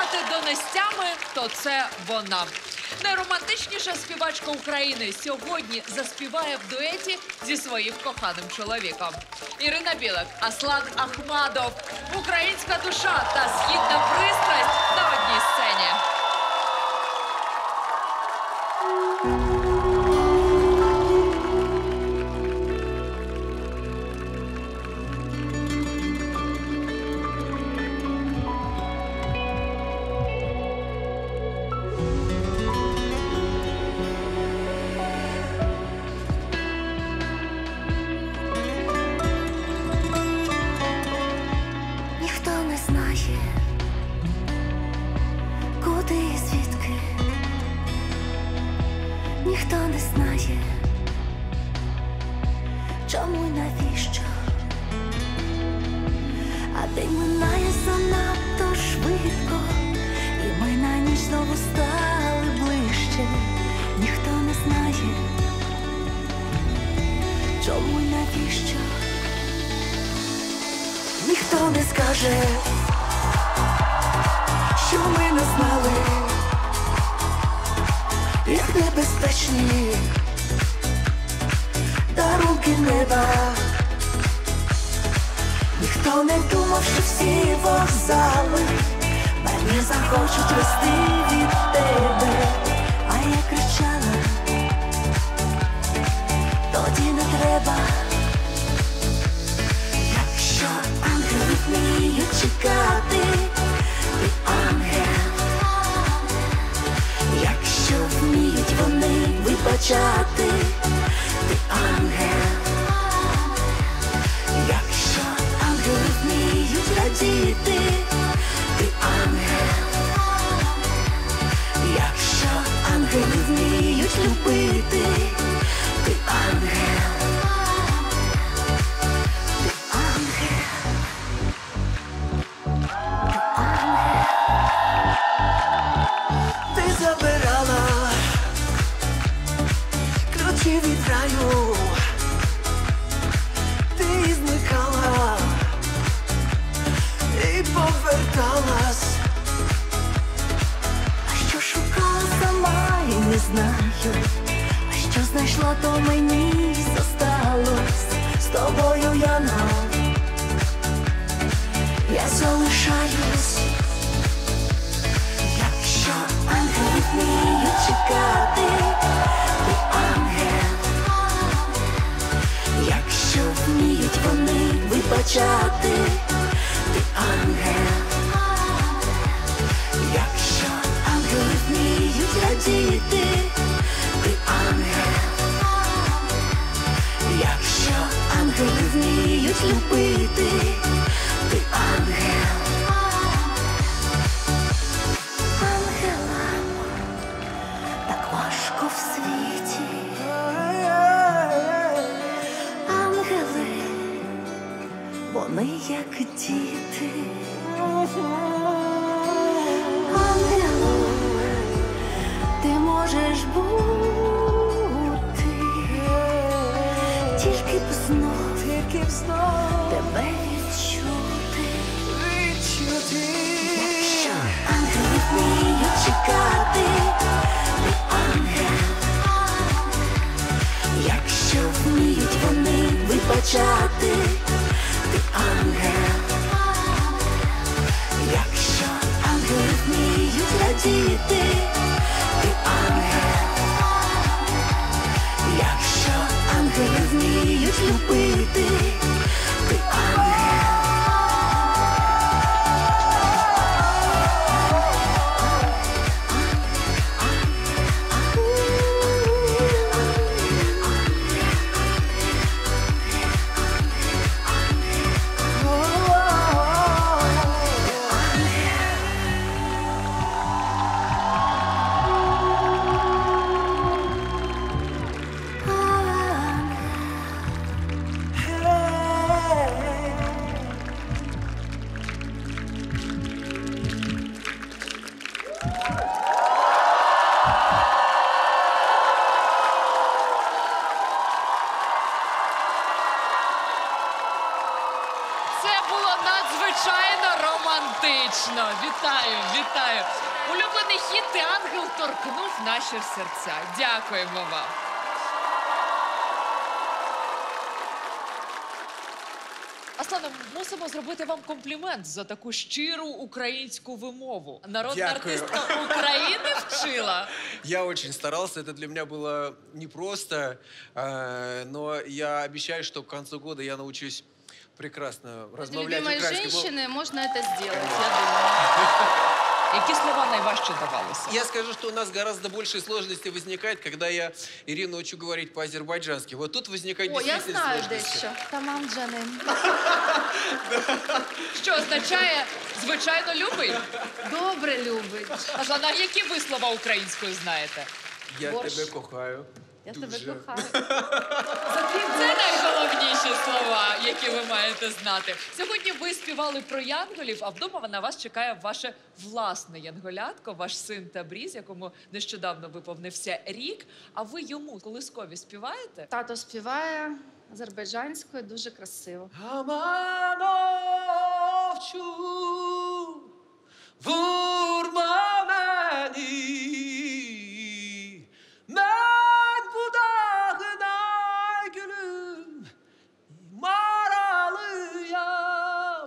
назвати донестями, то це вона. Найромантичніша співачка України сьогодні заспіває в дуеті зі своїм коханим чоловіком. Ірина Білик, Аслан Ахмадов. Українська душа та східна пристрасть на одній сцені. Ніхто не знає, чому й навіщо, а день минає занадто швидко, і ми на ніч знову стали ближче. Ніхто не знає, чому й навіщо, ніхто не скаже, що ми не знали, як небезпечні дарунки неба. Ніхто не думав, що всі вокзали мене захочуть вести від тебе. А я кричала, тоді не треба. Якщо ангели вміють чекати, ти ангел. Якщо вміють вони вибачати, ти ангел. Якщо ангели вміють радіти, ти ангел. Якщо ангели вміють любити, ти ангел. Ти ангел. Ти ангел. Ти забирала ключі від раю, ти зникала і поверталась. А що шукала сама і не знаю, а що знайшла, то мені зосталось. З тобою я залишаюсь. Якщо ангели вміють чекати, ти ангел. Якщо вміють вони вибачати, ти ангел. Якщо ангели вміють радіти, ти ангел. Якщо ангели вміють любити, ти ангел. Ангелам так важко в світі. Ангели, вони як діти. Ангелом ти можеш бути, тільки б знов тебе відчути. Якщо ангели вміють чекати, ти ангел. Якщо вміють вони вибачати, ти ангел. Якщо ангели вміють радіти, ти ангел. Якщо ангели вміють любити, ти ангел. Вітаю, вітаю. Улюблений хіт «Ти ангел» торкнув наші серця. Дякуємо вам. Аслане, мусимо зробити вам комплімент за таку щиру українську вимову. Народна Дякую. артистка України вчила. Я очень старался, это для меня было непросто, но я обещаю, что к концу года я научусь прекрасно размовлять Любимой украинским. женщины можно это сделать, я думаю. Які слова найважче давалися? Я скажу, что у нас гораздо больше сложностей возникает, когда я Ирину учу говорить по-азербайджански. Вот тут возникает О, я действительно знаю сложности. дещо. Тамам джаним. Що означає «звичайно любий»? Добре любить. Аслана, які ви слова українською знаєте? Я Борщ. тебе кохаю. Я дуже. тебе кохаю. Це найголовніші слова, які ви маєте знати. Сьогодні ви співали про янголів, а вдома на вас чекає ваше власне янголятко, ваш син Табріз, якому нещодавно виповнився рік. А ви йому колискові співаєте? Тато співає азербайджанською, дуже красиво. Амановчу, vurma beni, ben budağına gülüm, maralıyam.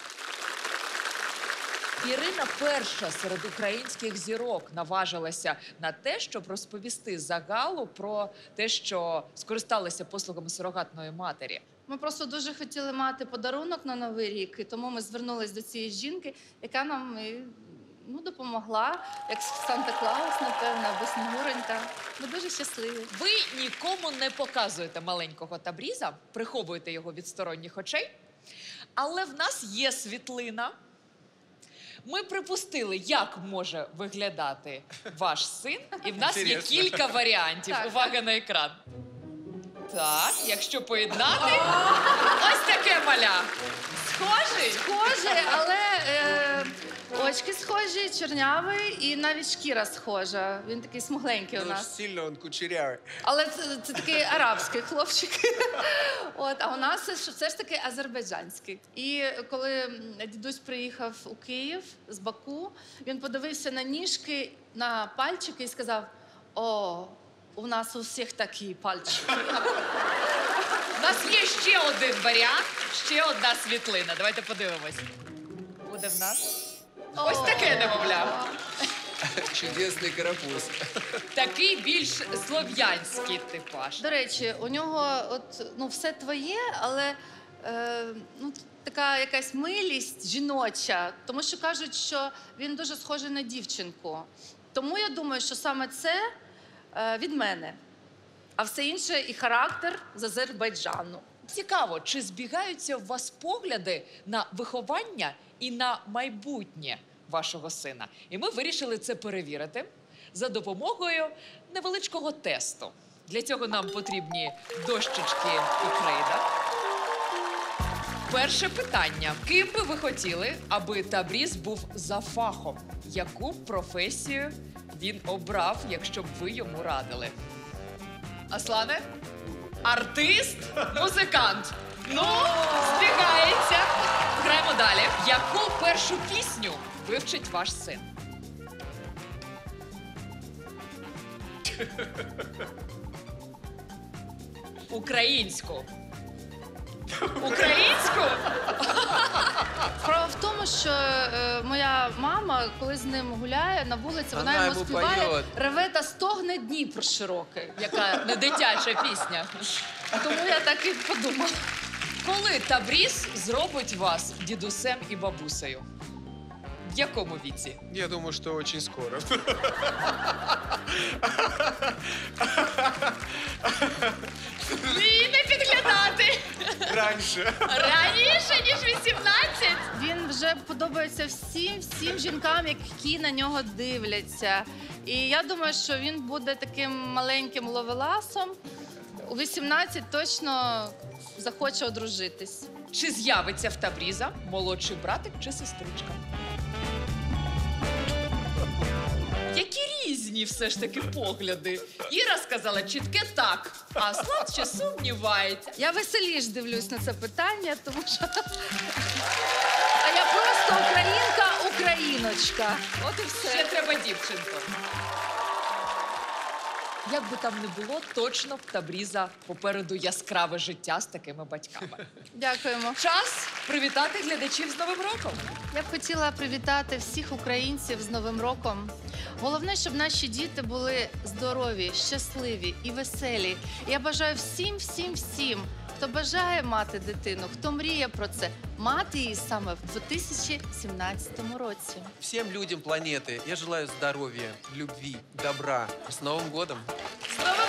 Ірина перша серед українських зірок наважилася на те, щоб розповісти загалу про те, що скористалися послугами сурогатної матері. Ми просто дуже хотіли мати подарунок на Новий рік, і тому ми звернулись до цієї жінки, яка нам допомогла, як Санта-Клаус, напевно, або Снігуренька. Ми дуже щасливі. Ви нікому не показуєте маленького Табріза, приховуєте його від сторонніх очей, але в нас є світлина. Ми припустили, як може виглядати ваш син, і в нас є Інтересно. кілька варіантів. Так. Увага на екран. Так, якщо поєднати, ось таке маля. Схожий? Схоже, але очки схожі, чорнявий і навіть шкіра схожа. Він такий смугленький у Ну, нас. сильно он кучерявый. Але це такий арабський хлопчик. А у нас все ж таки азербайджанський. І коли дідусь приїхав у Київ з Баку, він подивився на ніжки, на пальчики і сказав: «О, у нас у всіх такі пальчики». У нас є ще один варіант, ще одна світлина. Давайте подивимось. Буде в нас ось таке немовля. Чудесный карапуз. Такий більш слов'янський типаж. До речі, у нього все твоє, але така якась милість жіноча, тому що кажуть, що він дуже схожий на дівчинку. Тому я думаю, що саме це від мене, а все інше і характер з Азербайджану. Цікаво, чи збігаються у вас погляди на виховання і на майбутнє вашого сина? І ми вирішили це перевірити за допомогою невеличкого тесту. Для цього нам потрібні дощечки і крейда. Перше питання. Ким би ви хотіли, аби Табріз був за фахом? Яку б професію він обрав, якщо б ви йому радили? Аслане? Артист? Музикант? Ну, збігається. Граємо далі. Яку першу пісню вивчить ваш син? Українську. Українську? Справа в тому, що моя мама, коли з ним гуляє на вулиці, вона Вона йому йому співає поє. «Реве та стогне Дніпро широкий». Яка не дитяча пісня. Тому я так і подумала. Коли Табріз зробить вас дідусем і бабусею? В якому віці? Я думаю, что очень скоро. Ні, не підглядати! Раньше. Раніше, ніж 18? Він вже подобається всім жінкам, які на нього дивляться. І я думаю, що він буде таким маленьким ловеласом. У 18 точно захоче одружитись. Чи з'явиться в Табріза молодший братик чи сестричка? Які різні все ж таки погляди. Іра сказала чітке так, а Аслан ще сумнівається. Я веселіш дивлюсь на це питання, тому що а я просто українка-україночка. Умнічка. От і все. Ще треба дівчинку. Як би там не було, точно в Табріза попереду яскраве життя з такими батьками. Дякуємо. Час привітати глядачів з Новим роком. Я б хотіла привітати всіх українців з Новим роком. Головне, щоб наші діти були здорові, щасливі і веселі. Я бажаю всім, хто бажає мати дитину, хто мріє про це, мати її саме в 2017 році. Всем людям планеты я желаю здоровья, любви, добра. С Новым годом! З Новим